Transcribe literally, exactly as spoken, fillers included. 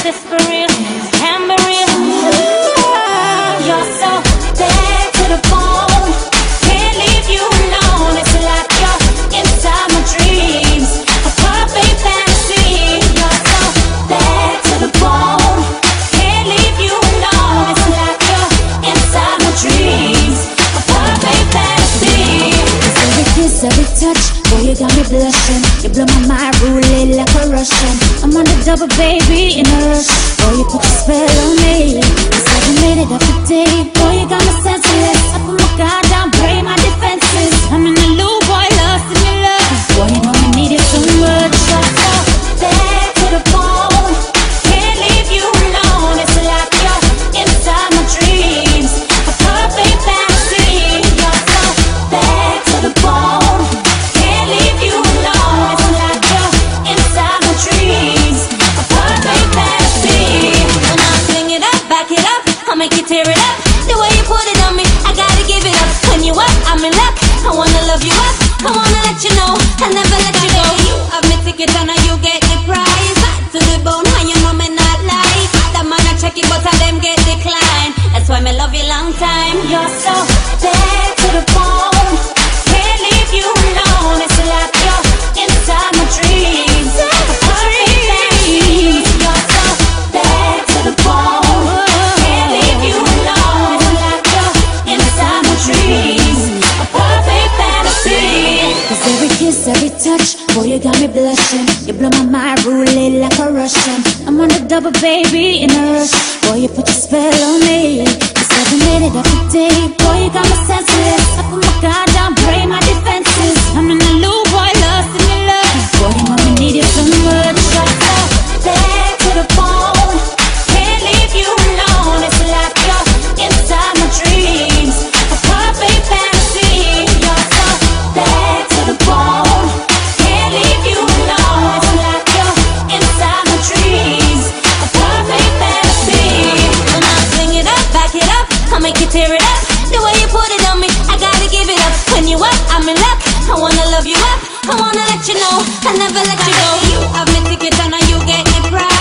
this for real? Can be real. You're so bad to the bone. Can't leave you alone. It's like you're inside my dreams. A perfect fantasy. You're so bad to the bone. Can't leave you alone. It's like you're inside my dreams. A perfect fantasy. Cause every kiss, every touch, boy, you got me blushing. You blow my mind, ruling like a Russian. I'm on the double, baby, in a rush. Boy, you put a spell on me. It's like you made it every day. Boy, you got me senseless. I put my guard down, break my defenses. I'm in the loop, boy, lost in your love. Boy, you know you need it so much. You're so bad to the bone. Can't leave you alone. It's like you're inside my dreams. A perfect fantasy. You're so bad to the bone. Can't leave you alone. It's like you're inside my dreams. A perfect fantasy. When I swing it up, back it up, I'll make you tear it up. The way you put it on me, I gotta give it up. When you up, I'm in luck. I wanna love you up. I wanna let you know I never let you go. You have me ticket and now you get the prize. Back to the bone, how you know me not lie. That man I check it, but I them get declined. That's why me love you long time. You're so bad to the bone. Can't leave you alone. It's like you're inside my dreams. A perfect fantasy. You're so bad to the bone. Can't leave you alone. It's like you're inside my dreams. A perfect fantasy. Cause every kiss, every touch, boy, you got me blushing. You blow my mind, ruling like a Russian. I'm on the double, baby, in a rush. Boy, you put your spell on me. It's like you made it every day. Boy, you got me senseless. I put my guard down, break my defenses. I'm in the loop, boy, lost in your love. Boy, you know me need it so much. You're so bad to the bone. Can't leave you alone. It's like you're inside my dreams. A perfect fantasy. You're so bad to the bone. Can't leave you alone. It's like you're inside my dreams. A perfect fantasy. When I swing it up, back it up, I'll make you tear it up. The way you put it on me, I gotta give it up. When you up, I'm in luck. I wanna love you up. I wanna let you know I never let you go. You have me ticket and now you get the prize.